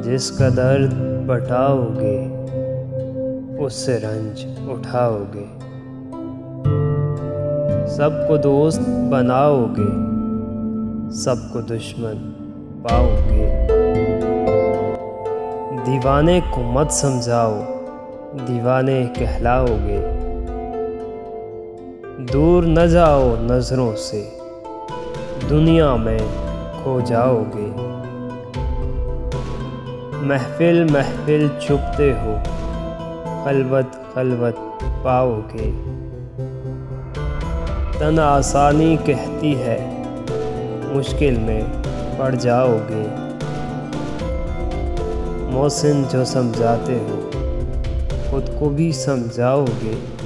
जिसका दर्द बटाओगे उससे रंज उठाओगे। सबको दोस्त बनाओगे, सबको दुश्मन पाओगे। दीवाने को मत समझाओ, दीवाने कहलाओगे। दूर न जाओ नज़रों से, दुनिया में खो जाओगे। महफिल महफिल छुपते हो, खलवत खलवत पाओगे। तन आसानी कहती है, मुश्किल में पड़ जाओगे। मोहसिन जो समझाते हो, खुद को भी समझाओगे।